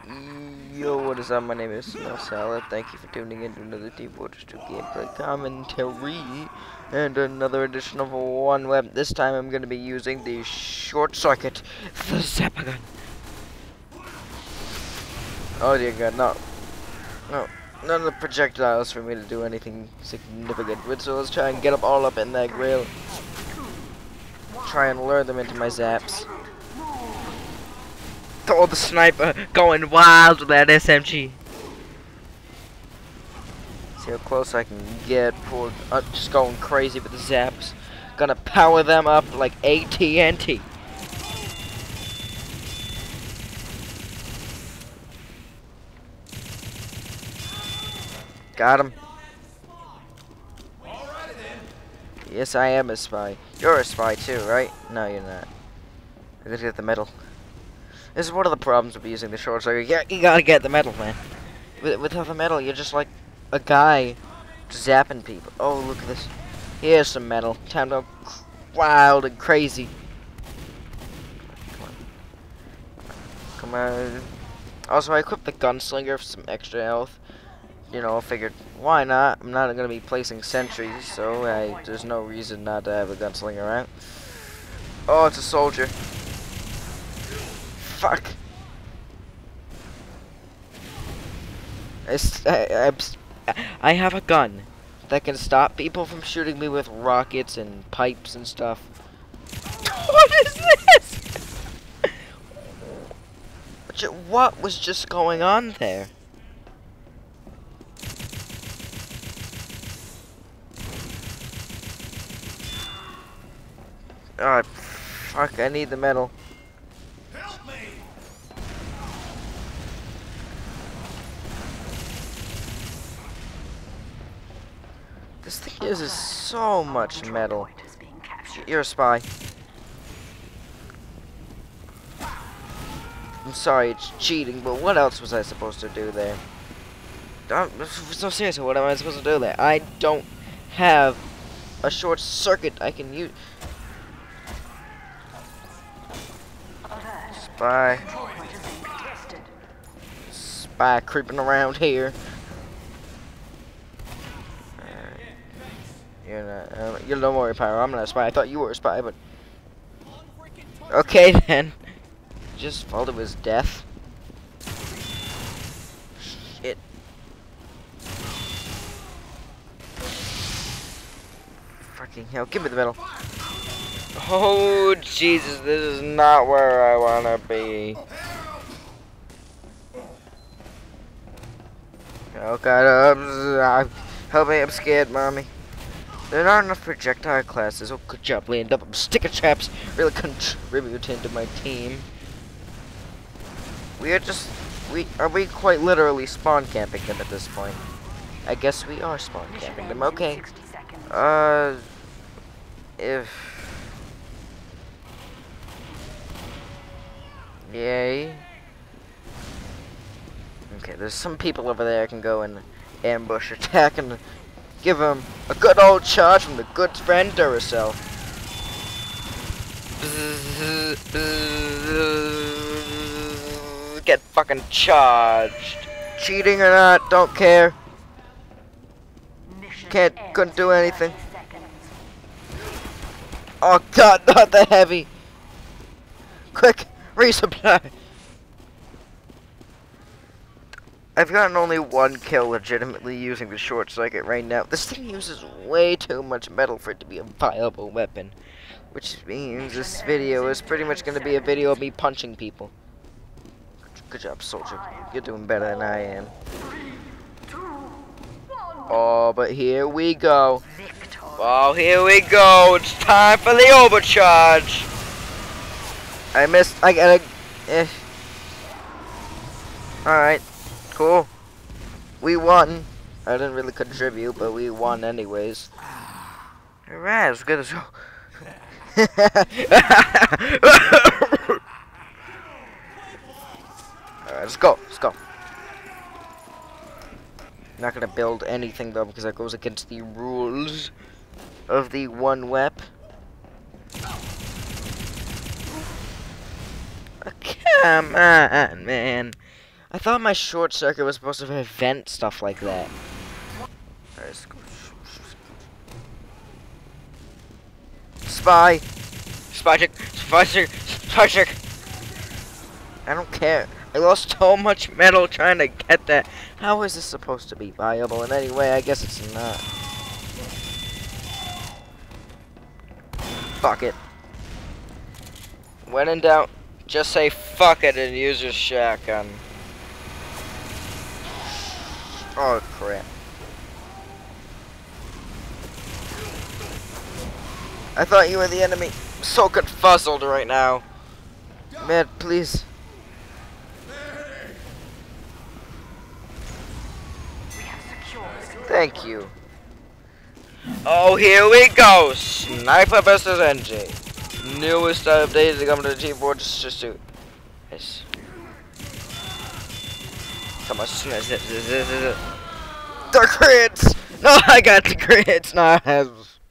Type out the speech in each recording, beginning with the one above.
Yo, what is up? My name is Smell Salad. Thank you for tuning in to another TF2 gameplay commentary and another edition of OneWep. This time I'm going to be using the short circuit, the Zappa gun. Oh dear God, no. None of the projectiles for me to do anything significant with, so let's try and get up all up in that grill. Try and lure them into my zaps. Oh, the sniper going wild with that SMG. See how close I can get. Just going crazy with the zaps. Gonna power them up like AT&T. Got him. Yes, I am a spy. You're a spy too, right? No, you're not. I gotta get the medal. This is one of the problems with using the short circuit. Yeah, you gotta get the medal, man. Without the medal, you're just like a guy zapping people. Oh, look at this. Here's some medal. Time to go wild and crazy. Come on. Also, I equipped the gunslinger for some extra health. You know, I figured, why not? I'm not gonna be placing sentries, so there's no reason not to have a gunslinger out. Oh, it's a soldier. Fuck. I have a gun that can stop people from shooting me with rockets and pipes and stuff. What is this? What was just going on there? Alright, fuck, I need the medal. Help me! This thing uses so much metal. You're a spy. I'm sorry, it's cheating, but what else was I supposed to do there? So seriously, what am I supposed to do there? I don't have a short circuit I can use. Spy. Spy creeping around here. You're not. You're no more Pyro. I'm not a spy. I thought you were a spy, but okay then. Just fall to his death. Shit. Fucking hell! Give me the medal. Oh Jesus! This is not where I wanna be. Oh God! Help me! I'm scared, mommy. There aren't enough projectile classes. Oh, good job, laying up sticker traps. Really contributing to my team. Are we quite literally spawn camping them at this point? I guess we are spawn camping them. Okay. Yay. Okay, there's some people over there I can go and ambush, attack, and give them a good old charge from the good friend Duracell. Get fucking charged. Cheating or not, don't care. Couldn't do anything. Oh God, not the heavy. Quick, resupply. I've gotten only one kill legitimately using the short circuit right now. This thing uses way too much metal for it to be a viable weapon. Which means this video is pretty much going to be a video of me punching people. Good job, soldier. You're doing better than I am. Oh, but here we go. Oh, here we go. It's time for the overcharge. I missed. I gotta. Alright. Cool. We won. I didn't really contribute, but we won anyways. Alright, let's get this. Alright, let's go. Let's go. Not gonna build anything though because that goes against the rules of the OneWep. Come on, man. I thought my short circuit was supposed to prevent stuff like that. Alright, let's go. Spy! Spy chick! Spy chick! Spy chick! I don't care. I lost so much metal trying to get that. How is this supposed to be viable in any way? I guess it's not. Fuck it. When in doubt, just say fuck it and use your shotgun. Oh crap. I thought you were the enemy. I'm so confuzzled right now. Man, please. Thank you. Oh, here we go. Sniper versus NJ. Newest update to come to the Team Fortress just to. Yes. Come on, the crits! No, I got the crits. No, I have.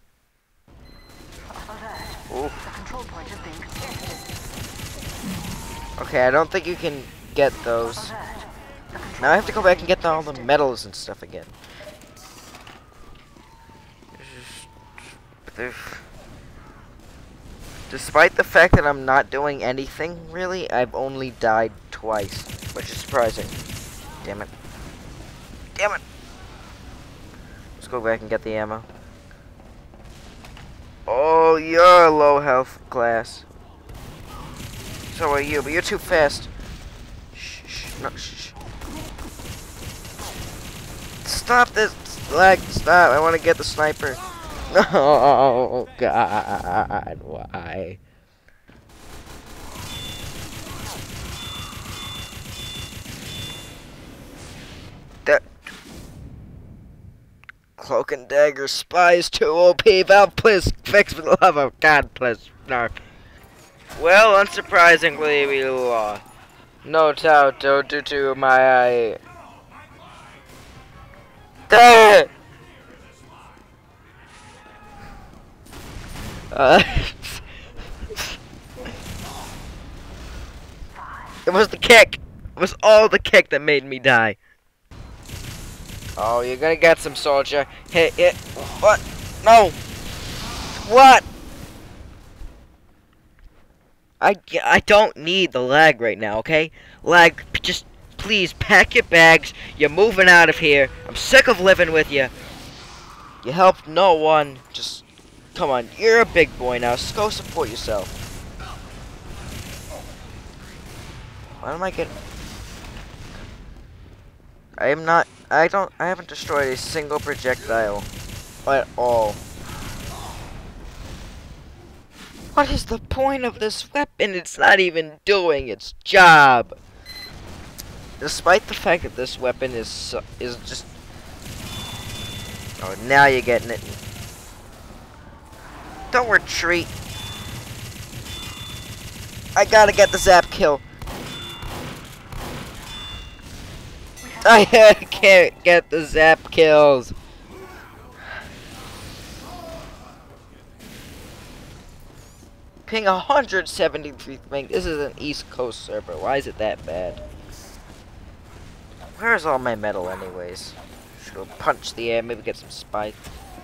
Okay, I don't think you can get those. Now I have to go back and get all the medals and stuff again. Despite the fact that I'm not doing anything, really, I've only died twice, which is surprising. Damn it. Damn it! Let's go back and get the ammo. Oh, you're a low health class. So are you, but you're too fast. Shh, shh, no, shh. Stop this lag, stop, I want to get the sniper. Oh, God, why? That Cloak and Dagger Spy is too OP. Val, please fix for the love of God, please. No. Well, unsurprisingly, we lost. No doubt, due to my it was the kick. It was all the kick that made me die. Oh, you're gonna get some, soldier. Hit it. What? No. What? I don't need the lag right now, okay? Lag, just please pack your bags. You're moving out of here. I'm sick of living with you. You helped no one. Just come on. You're a big boy now. Just go support yourself. Why am I getting? I haven't destroyed a single projectile at all. What is the point of this weapon? It's not even doing its job. Despite the fact that this weapon is just. Oh, now you're getting it. Don't retreat. I gotta get the zap kill. I can't get the zap kills. Ping 173 ping. This is an East Coast server. Why is it that bad? Where's all my metal anyways? Should go punch the air, maybe get some spike.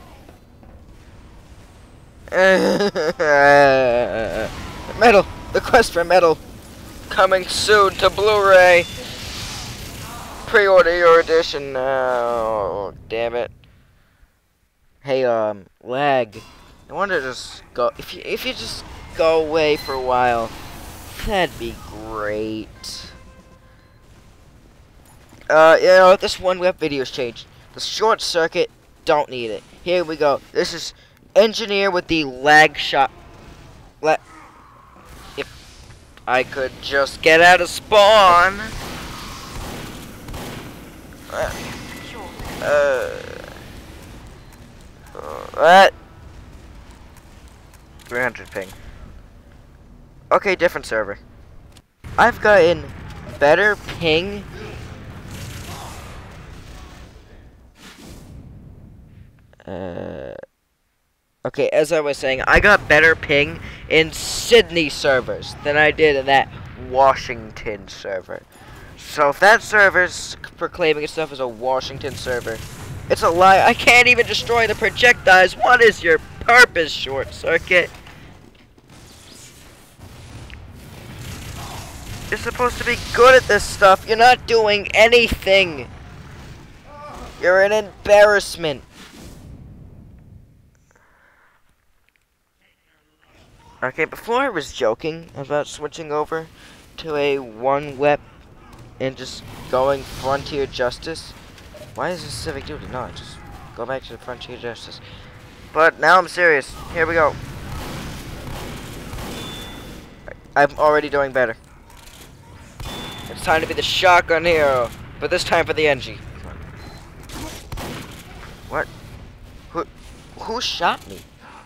Metal! The quest for metal! Coming soon to Blu-ray! Pre-order your edition now. Oh, damn it. Hey, lag. I want to just go. If you just go away for a while, that'd be great. You know, this OneWep video's changed. The short circuit, don't need it. Here we go. This is engineer with the lag shot. If I could just get out of spawn. What? 300 ping. Okay, different server. I've gotten better ping. Okay, as I was saying, I got better ping in Sydney servers than I did in that Washington server. So if that server's proclaiming itself as a Washington server, it's a lie. I can't even destroy the projectiles. What is your purpose, Short Circuit? You're supposed to be good at this stuff. You're not doing anything. You're an embarrassment. Okay, before I was joking about switching over to a OneWep and just going Frontier Justice. Why is this Civic Duty? No, just go back to the Frontier Justice. But now I'm serious. Here we go. I'm already doing better. It's time to be the shotgun hero, but this time for the NG. What? Who shot me?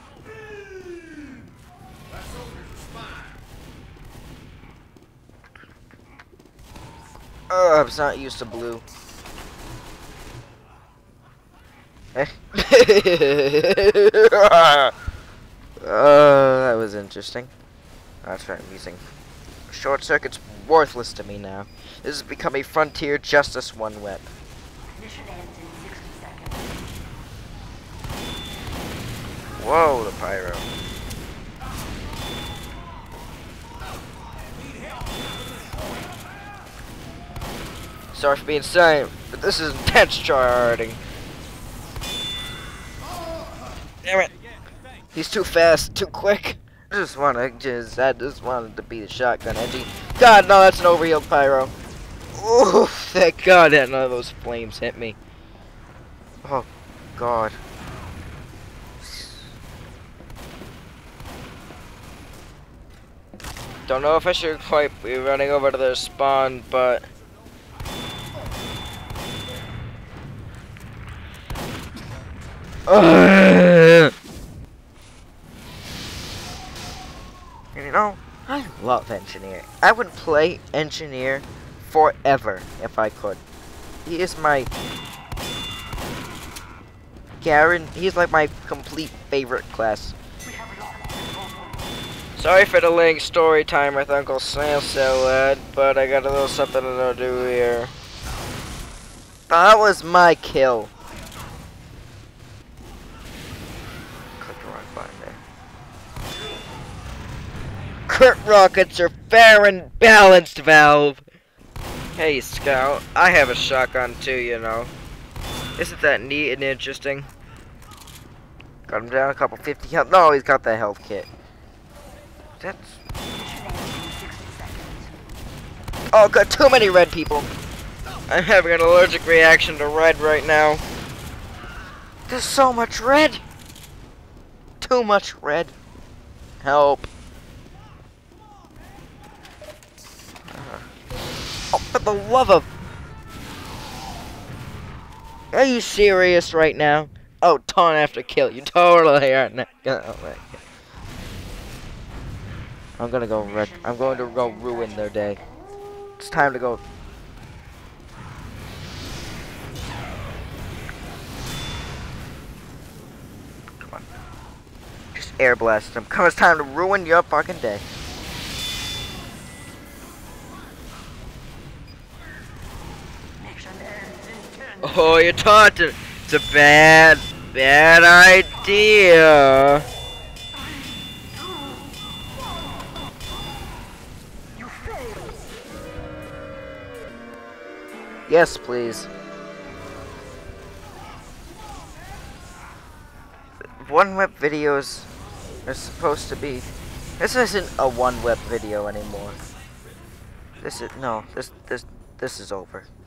Oh, I'm not used to blue. That was interesting. That's right, I'm using Short Circuit's worthless to me now. This has become a Frontier Justice OneWep. Mission ends in 60 seconds. Whoa, the pyro. Sorry for being silent, but this is intense tryharding. Damn it. He's too fast, too quick. I just wanted to be the shotgun edgy. God, no, that's an overhealed pyro. Ooh, thank God that none of those flames hit me. Oh, God. Don't know if I should quite be running over to their spawn, but... And you know, I love Engineer. I would play Engineer forever if I could. He is my he's like my complete favorite class. Sorry for delaying story time with Uncle Snail Salad, but I got a little something to do here. That was my kill. Click the wrong button there. Crit rockets are fair and balanced, Valve. Hey, Scout. I have a shotgun too, you know. Isn't that neat and interesting? Got him down a couple 50 health. No, he's got the health kit. That's... Oh, got too many red people. I'm having an allergic reaction to red right now. There's so much red. Too much red. Help. Oh, for the love of... Are you serious right now? Oh, taunt after kill. You totally aren't. Oh my God. I'm gonna go ruin their day. It's time to go. Come on. Just air blast them. Come, it's time to ruin your fucking day. Oh, you're taunting. It's a bad idea. Yes, please. OneWep videos are supposed to be... This isn't a OneWep video anymore. This is... No, this is over.